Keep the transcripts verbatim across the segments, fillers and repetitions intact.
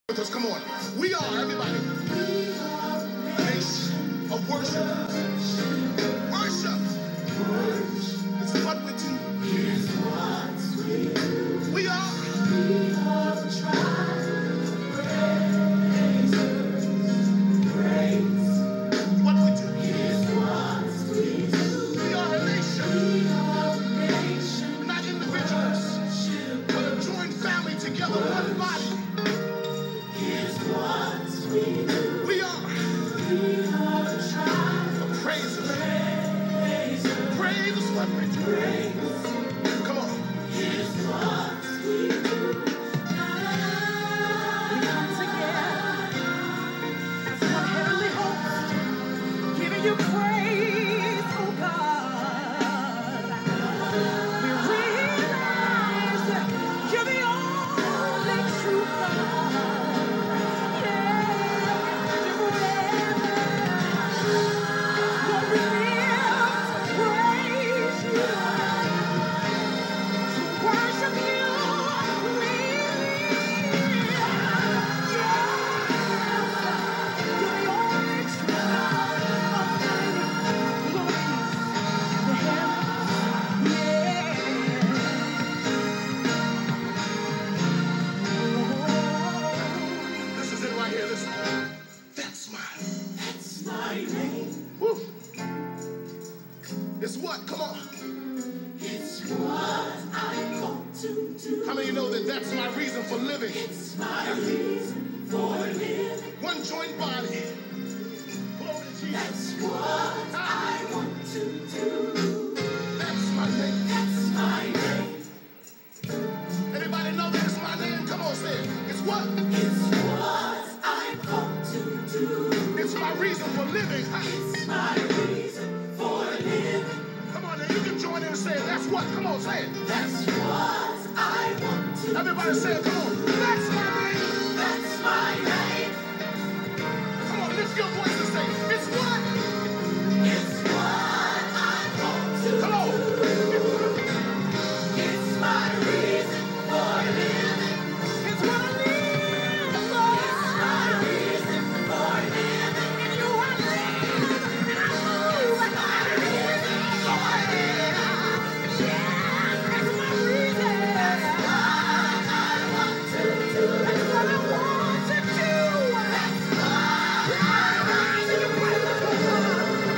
With us, come on. We are, everybody, a nation of worship. Worship. It's what we do. It's what we do. We are. We are the tribe of praisers. Praise. What we do. It's what we do. We are a nation. We are a nation. Not individuals, but a joint family together, one body. We are. We are the tribe of praisers. Praise. Praise is what we do. Praise. Come on. It's what we do. We come together as one heavenly host, giving you praise, oh God. We realize you're the only true God. It's what? Come on. It's what I want to do. How many of you know that that's my reason for living? It's my reason for living. One joint body. Glory to Jesus. That's what I want to do. That's my name. That's my name. Anybody know that it's my name? Come on, say it. It's what? It's what I want to do. It's my reason for living. It's my reason for living. Come on, now you can join in and say it. That's what? Come on, say it. That's what I want to do. Everybody say it. Come on. That's my name. That's my name. Come on, lift your voice and say it. It's what? It's what I want to do. Come on. It's my reason for living. It's what I live for. It's my reason for living. In you I live and I move. It's my reason for living. Yeah, it's my reason. That's what I want to do. That's what I want to do. That's what I want to do. That's what I want to do.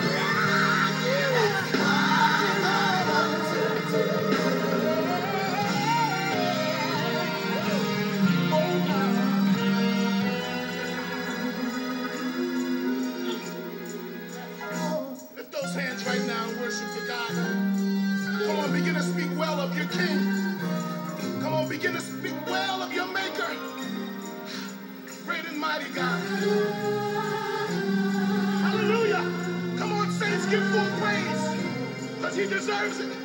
Lift those hands right now and worship to God. Come on, begin to speak well of your King. Come on, begin to speak well of your Maker. Great and mighty God. Hallelujah. Come on, saints, give full praise, because he deserves it.